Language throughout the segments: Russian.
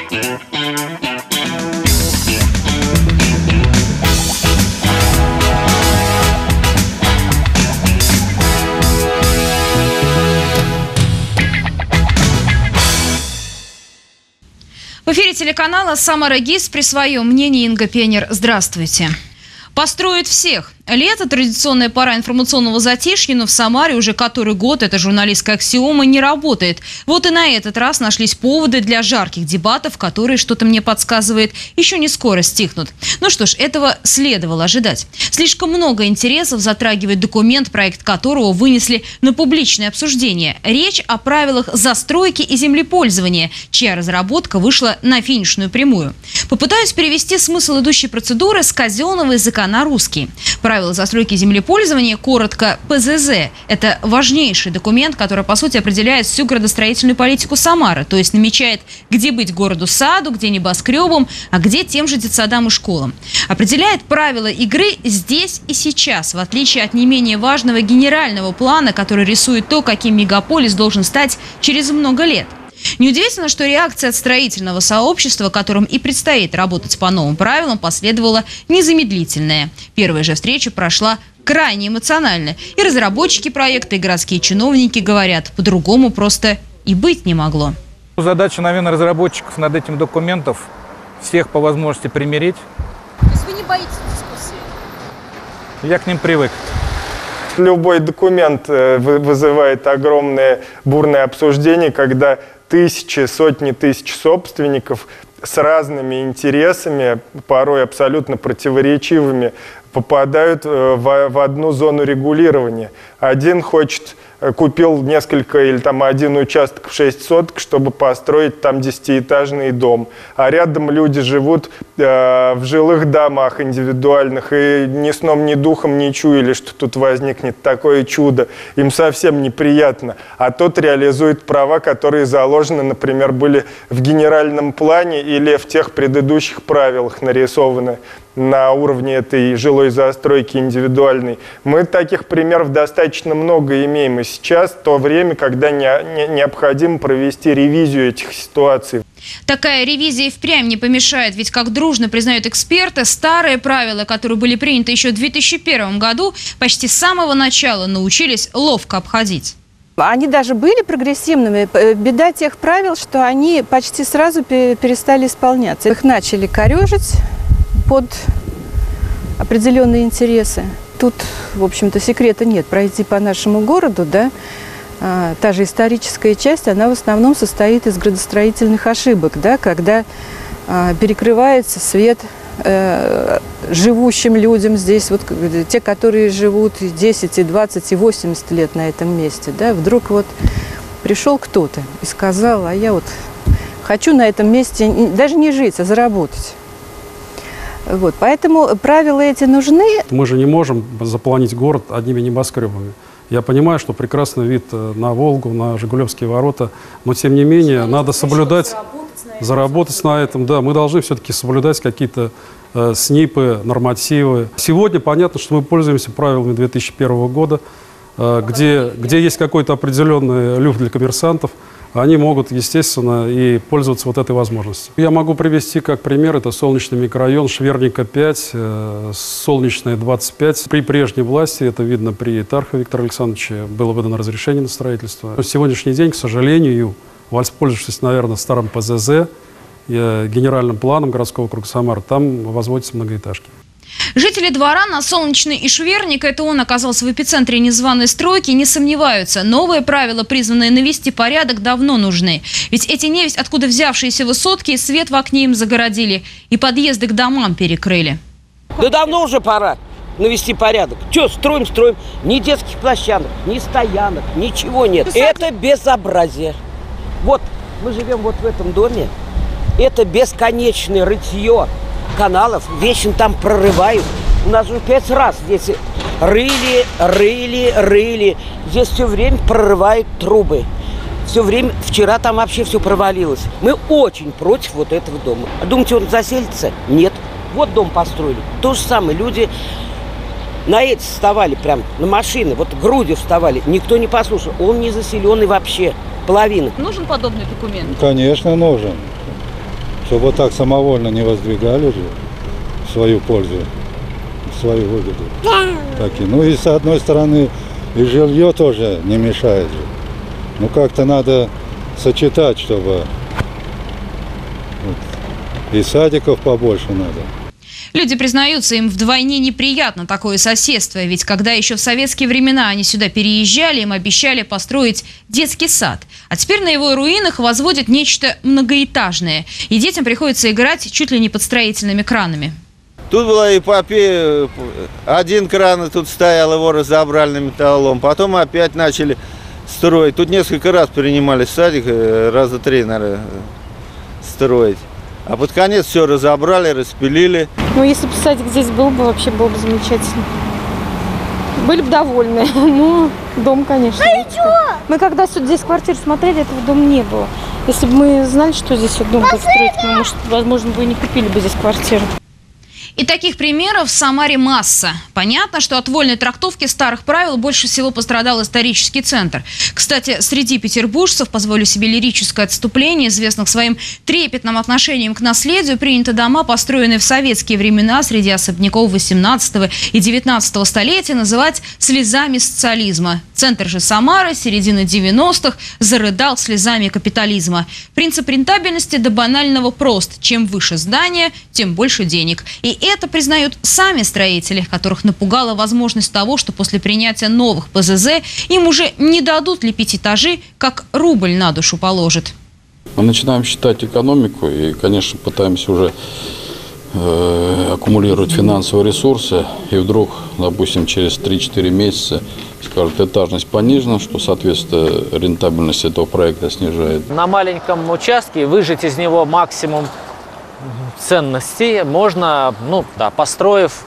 В эфире телеканала «Самара ГИС» при своем мнении Инга Пенер. Здравствуйте. Построят всех. Лето – традиционная пора информационного затишья, но в Самаре уже который год эта журналистская аксиома не работает. Вот и на этот раз нашлись поводы для жарких дебатов, которые, что-то мне подсказывает, еще не скоро стихнут. Ну что ж, этого следовало ожидать. Слишком много интересов затрагивает документ, проект которого вынесли на публичное обсуждение. Речь о правилах застройки и землепользования, чья разработка вышла на финишную прямую. Попытаюсь перевести смысл идущей процедуры с казенного языка на русский. Правила застройки и землепользования, коротко ПЗЗ, это важнейший документ, который, по сути, определяет всю градостроительную политику Самары. То есть намечает, где быть городу-саду, где небоскребом, а где тем же детсадам и школам. Определяет правила игры здесь и сейчас, в отличие от не менее важного генерального плана, который рисует то, каким мегаполис должен стать через много лет. Неудивительно, что реакция от строительного сообщества, которым и предстоит работать по новым правилам, последовала незамедлительная. Первая же встреча прошла крайне эмоционально. И разработчики проекта, и городские чиновники говорят, по-другому просто и быть не могло. Задача, наверное, разработчиков над этим документом всех по возможности примирить. То есть вы не боитесь дискуссии? Я к ним привык. Любой документ вызывает огромное бурное обсуждение, когда тысячи, сотни тысяч собственников с разными интересами, порой абсолютно противоречивыми, попадают в одну зону регулирования. Один купил несколько или там один участок в 6 соток, чтобы построить там 10-этажный дом. А рядом люди живут в жилых домах индивидуальных и ни сном, ни духом не чуяли, что тут возникнет такое чудо. Им совсем неприятно. А тот реализует права, которые заложены, например, были в генеральном плане или в тех предыдущих правилах нарисованы на уровне этой жилой застройки индивидуальной. Мы таких примеров достаточно много имеем. И сейчас то время, когда необходимо провести ревизию этих ситуаций. Такая ревизия и впрямь не помешает, ведь, как дружно признают эксперты, старые правила, которые были приняты еще в 2001 году, почти с самого начала научились ловко обходить. Они даже были прогрессивными. Беда тех правил, что они почти сразу перестали исполняться. Их начали корежить под определенные интересы. Тут, в общем-то, секрета нет. Пройти по нашему городу, да, та же историческая часть, она в основном состоит из градостроительных ошибок, да, когда перекрывается свет живущим людям здесь, вот те, которые живут 10, и 20, и 80 лет на этом месте, да, вдруг вот пришел кто-то и сказал, а я вот хочу на этом месте даже не жить, а заработать. Вот, поэтому правила эти нужны. Мы же не можем заполонить город одними небоскребами. Я понимаю, что прекрасный вид на Волгу, на Жигулевские ворота, но тем не менее надо соблюдать, заработать на этом. Да, мы должны все-таки соблюдать какие-то СНИПы, нормативы. Сегодня понятно, что мы пользуемся правилами 2001 года, где есть какой-то определенный люфт для коммерсантов. Они могут, естественно, и пользоваться вот этой возможностью. Я могу привести как пример, это солнечный микрорайон, Шверника 5, Солнечная 25. При прежней власти, это видно при Тархове Викторе Александровиче, было выдано разрешение на строительство. На сегодняшний день, к сожалению, воспользовавшись, наверное, старым ПЗЗ, генеральным планом городского округа Самары, там возводятся многоэтажки. Жители двора на Солнечной и Шверника, это он оказался в эпицентре незваной стройки, не сомневаются. Новые правила, призванные навести порядок, давно нужны. Ведь эти невесть, откуда взявшиеся высотки, свет в окне им загородили и подъезды к домам перекрыли. Да давно уже пора навести порядок. Че, строим. Ни детских площадок, ни стоянок, ничего нет. Это безобразие. Вот, мы живем вот в этом доме. Это бесконечное рытье каналов, вечно там прорывают. У нас уже 5 раз здесь рыли. Здесь все время прорывают трубы. Все время, вчера там вообще все провалилось. Мы очень против вот этого дома. А думаете, он заселится? Нет. Вот дом построили. То же самое. Люди на эти вставали прям, на машины, вот грудью вставали. Никто не послушал. Он не заселенный вообще. Половина. Нужен подобный документ? Конечно, нужен. Чтобы вот так самовольно не воздвигали же в свою пользу, в свою выгоду. Таки. Ну и с одной стороны и жилье тоже не мешает же. Ну как-то надо сочетать, чтобы вот, и садиков побольше надо. Люди признаются, им вдвойне неприятно такое соседство, ведь когда еще в советские времена они сюда переезжали, им обещали построить детский сад. А теперь на его руинах возводят нечто многоэтажное, и детям приходится играть чуть ли не под строительными кранами. Тут была эпопея, один кран тут стоял, его разобрали на металлолом, потом опять начали строить. Тут несколько раз принимали садик, раза 3, наверное, строить. А под конец все разобрали, распилили. Ну, если бы садик здесь был бы, вообще было бы замечательно. Были бы довольны. Ну, дом, конечно. Мы когда здесь квартиру смотрели, этого дома не было. Если бы мы знали, что здесь вот дом будет строить, мы, может, возможно, бы и не купили бы здесь квартиру. И таких примеров в Самаре масса. Понятно, что от вольной трактовки старых правил больше всего пострадал исторический центр. Кстати, среди петербуржцев, позволю себе лирическое отступление, известных своим трепетным отношением к наследию, приняты дома, построенные в советские времена среди особняков 18 и 19 столетия, называть слезами социализма. Центр же Самары середины 90-х зарыдал слезами капитализма. Принцип рентабельности до банального прост. Чем выше здание, тем больше денег. И это признают сами строители, которых напугала возможность того, что после принятия новых ПЗЗ им уже не дадут лепить этажи, как рубль на душу положит. Мы начинаем считать экономику и, конечно, пытаемся уже аккумулировать финансовые ресурсы. И вдруг, допустим, через 3-4 месяца скажут, этажность понижена, что, соответственно, рентабельность этого проекта снижает. На маленьком участке выжать из него максимум ценностей можно, построив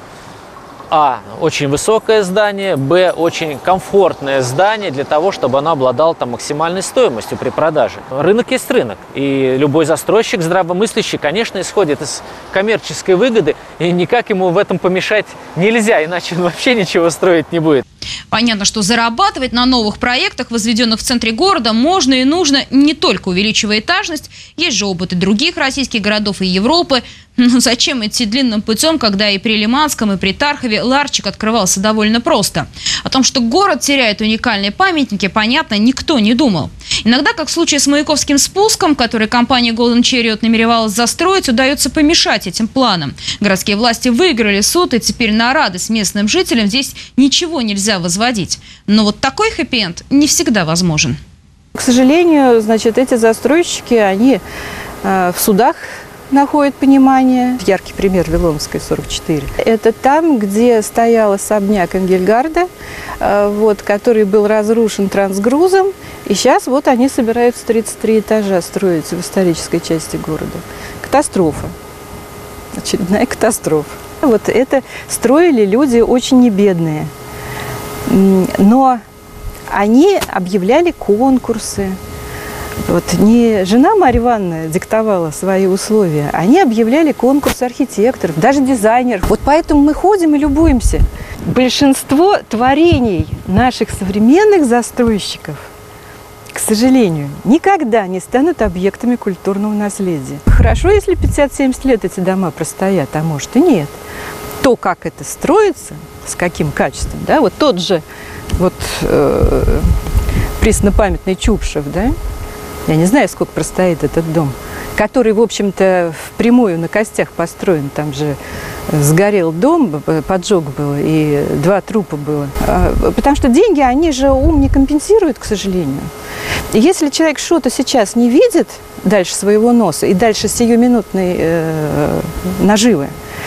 очень высокое здание, очень комфортное здание для того, чтобы оно обладало максимальной стоимостью при продаже. Рынок есть рынок, и любой застройщик здравомыслящий, конечно, исходит из коммерческой выгоды, и никак ему в этом помешать нельзя, иначе он вообще ничего строить не будет. Понятно, что зарабатывать на новых проектах, возведенных в центре города, можно и нужно, не только увеличивая этажность. Есть же опыт и других российских городов и Европы. Но зачем идти длинным путем, когда и при Лиманском, и при Тархове ларчик открывался довольно просто? О том, что город теряет уникальные памятники, понятно, никто не думал. Иногда, как в случае с Маяковским спуском, который компания Golden Chariot намеревалась застроить, удается помешать этим планам. Городские власти выиграли суд, и теперь на радость местным жителям здесь ничего нельзя возводить. Но вот такой хэппи-энд не всегда возможен. К сожалению, эти застройщики, они в судах находит понимание. Яркий пример Виломская, 44. Это там, где стоял особняк Энгельгарда, который был разрушен трансгрузом. И сейчас они собираются 33 этажа строить в исторической части города. Катастрофа. Очередная катастрофа. Это строили люди очень небедные. Но они объявляли конкурсы. Не жена Марья Ивановна диктовала свои условия, они объявляли конкурс архитекторов, даже дизайнеров. Поэтому мы ходим и любуемся. Большинство творений наших современных застройщиков, к сожалению, никогда не станут объектами культурного наследия. Хорошо, если 50-70 лет эти дома простоят, а может и нет. То, как это строится, с каким качеством, тот же преснопамятный Чупшев, я не знаю, сколько простоит этот дом, который, в общем-то, впрямую на костях построен. Там же сгорел дом, поджог был, и 2 трупа было. Потому что деньги, они же ум не компенсируют, к сожалению. И если человек что-то сейчас не видит дальше своего носа и дальше сиюминутной наживы,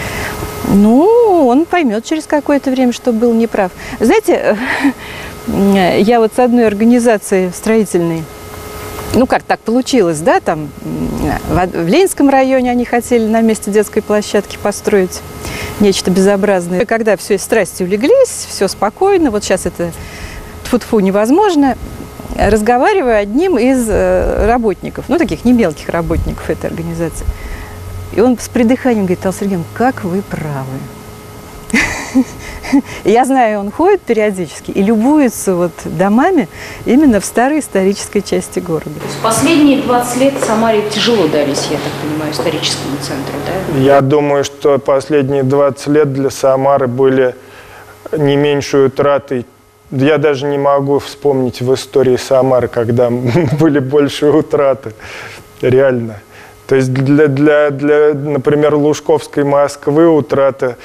он поймет через какое-то время, что был неправ. Знаете, я с одной организацией строительной, как так получилось, там в Ленинском районе они хотели на месте детской площадки построить нечто безобразное. И когда все страсти улеглись, все спокойно, сейчас это тьфу-тьфу невозможно, разговариваю одним из работников, таких не мелких работников этой организации. И он с придыханием говорит: Алла Сергеевна, как вы правы. Я знаю, он ходит периодически и любуется вот домами именно в старой исторической части города. Последние 20 лет Самаре тяжело дались, я так понимаю, историческому центру, да? Я думаю, что последние 20 лет для Самары были не меньшей утратой. Я даже не могу вспомнить в истории Самары, когда были большие утраты. Реально. То есть для например, Лужковской Москвы утрата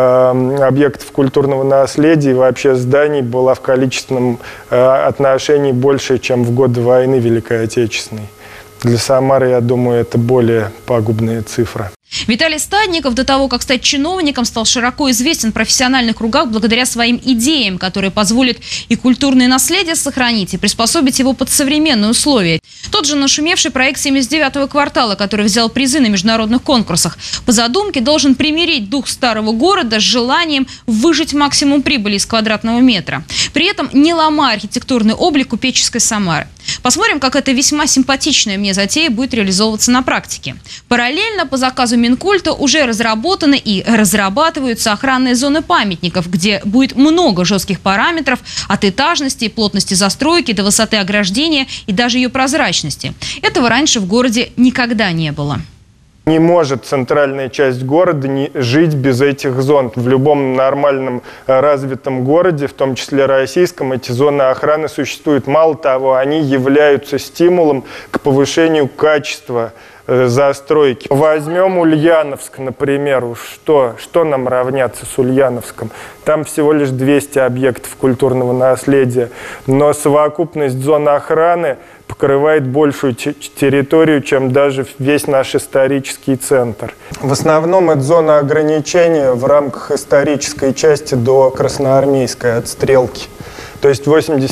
объектов культурного наследия и вообще зданий была в количественном отношении больше, чем в годы войны Великой Отечественной. Для Самары, я думаю, это более пагубная цифра. Виталий Стадников до того, как стать чиновником, стал широко известен в профессиональных кругах благодаря своим идеям, которые позволят и культурное наследие сохранить, и приспособить его под современные условия. Тот же нашумевший проект 79-го квартала, который взял призы на международных конкурсах, по задумке должен примирить дух старого города с желанием выжать максимум прибыли из квадратного метра, при этом не ломая архитектурный облик купеческой Самары. Посмотрим, как эта весьма симпатичная мне затея будет реализовываться на практике. Параллельно по заказу Минкульта уже разработаны и разрабатываются охранные зоны памятников, где будет много жестких параметров от этажности и плотности застройки до высоты ограждения и даже ее прозрачности. Этого раньше в городе никогда не было. Не может центральная часть города жить без этих зон. В любом нормальном развитом городе, в том числе российском, эти зоны охраны существуют. Мало того, они являются стимулом к повышению качества застройки. Возьмем Ульяновск, например. Что нам равняться с Ульяновском? Там всего лишь 200 объектов культурного наследия, но совокупность зон охраны покрывает большую территорию, чем даже весь наш исторический центр. В основном это зона ограничения в рамках исторической части до Красноармейской отстрелки. То есть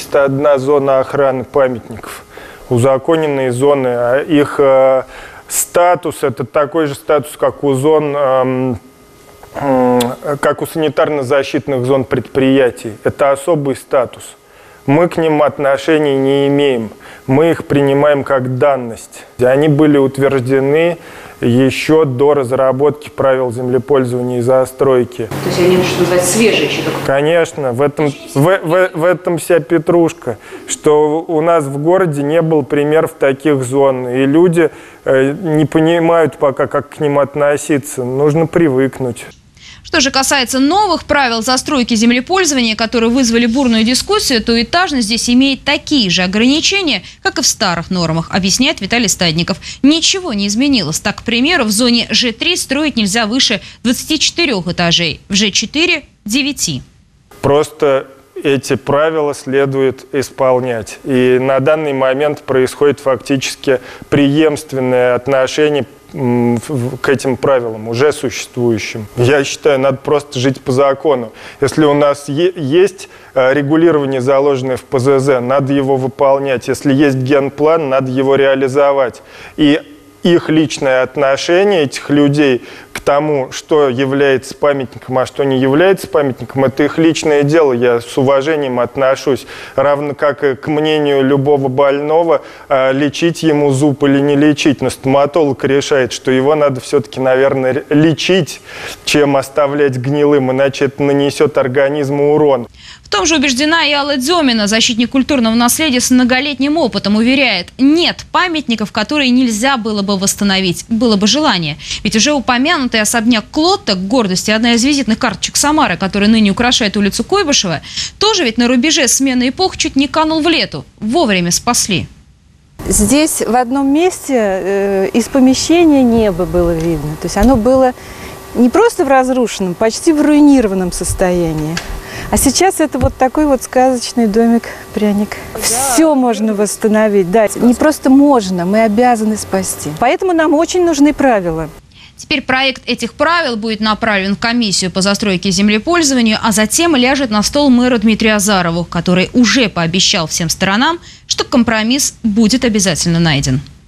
81 зона охраны памятников, узаконенные зоны, а их статус – это такой же статус, как у зон, как у санитарно-защитных зон предприятий. Это особый статус. Мы к ним отношений не имеем. Мы их принимаем как данность. Они были утверждены еще до разработки правил землепользования и застройки. То есть они, что называется, свежие еще только? Конечно. В этом вся петрушка, что у нас в городе не было примеров таких зон. И люди не понимают пока, как к ним относиться. Нужно привыкнуть. Что же касается новых правил застройки землепользования, которые вызвали бурную дискуссию, то этажность здесь имеет такие же ограничения, как и в старых нормах, объясняет Виталий Стадников. Ничего не изменилось. Так, к примеру, в зоне Ж3 строить нельзя выше 24 этажей, в Ж4 – 9. Просто эти правила следует исполнять. И на данный момент происходит фактически преемственное отношение к этим правилам, уже существующим. Я считаю, надо просто жить по закону. Если у нас есть регулирование, заложенное в ПЗЗ, надо его выполнять. Если есть генплан, надо его реализовать. И их личное отношение этих людей к тому, что является памятником, а что не является памятником, это их личное дело. Я с уважением отношусь. Равно как и к мнению любого больного, лечить ему зуб или не лечить. Но стоматолог решает, что его надо все-таки, наверное, лечить, чем оставлять гнилым, иначе это нанесет организму урон. В том же убеждена и Алла Дзёмина, защитник культурного наследия с многолетним опытом, уверяет, нет памятников, которые нельзя было бы восстановить, было бы желание. Ведь уже упомянутый особняк Клотта, к гордости одна из визитных карточек Самары, которая ныне украшает улицу Куйбышева, тоже ведь на рубеже смены эпох чуть не канул в лету. Вовремя спасли. Здесь в одном месте из помещения небо было видно. То есть оно было не просто в разрушенном, почти в руинированном состоянии. А сейчас это вот такой вот сказочный домик-пряник. Все можно восстановить, да. Не просто можно, мы обязаны спасти. Поэтому нам очень нужны правила. Теперь проект этих правил будет направлен в комиссию по застройке и землепользованию, а затем ляжет на стол мэру Дмитрию Азарову, который уже пообещал всем сторонам, что компромисс будет обязательно найден.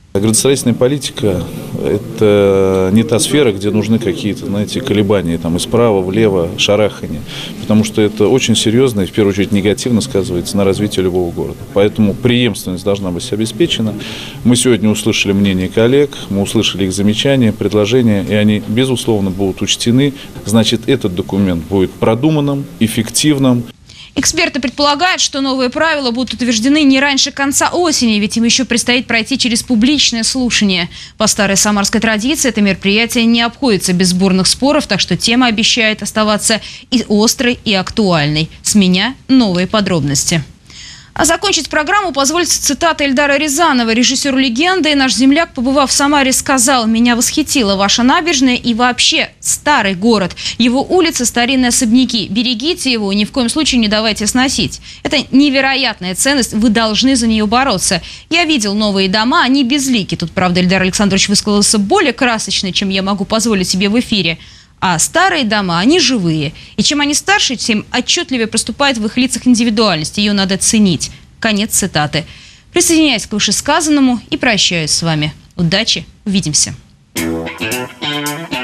Градостроительная политика – это не та сфера, где нужны какие-то, знаете, колебания там, и справа, влево, шарахания. Потому что это очень серьезно и, в первую очередь, негативно сказывается на развитии любого города. Поэтому преемственность должна быть обеспечена. Мы сегодня услышали мнение коллег, мы услышали их замечания, предложения, и они, безусловно, будут учтены. Значит, этот документ будет продуманным, эффективным. Эксперты предполагают, что новые правила будут утверждены не раньше конца осени, ведь им еще предстоит пройти через публичное слушание. По старой самарской традиции это мероприятие не обходится без бурных споров, так что тема обещает оставаться и острой, и актуальной. С меня новые подробности. А закончить программу позволится цитата Эльдара Рязанова. Режиссер «Легенды» и наш земляк, побывав в Самаре, сказал: «Меня восхитила ваша набережная и вообще старый город. Его улицы, старинные особняки. Берегите его и ни в коем случае не давайте сносить. Это невероятная ценность, вы должны за нее бороться. Я видел новые дома, они безлики». Тут, правда, Эльдар Александрович высказался более красочно, чем я могу позволить себе в эфире. А старые дома, они живые. И чем они старше, тем отчетливее проступает в их лицах индивидуальность. Ее надо ценить. Конец цитаты. Присоединяюсь к вышесказанному и прощаюсь с вами. Удачи, увидимся.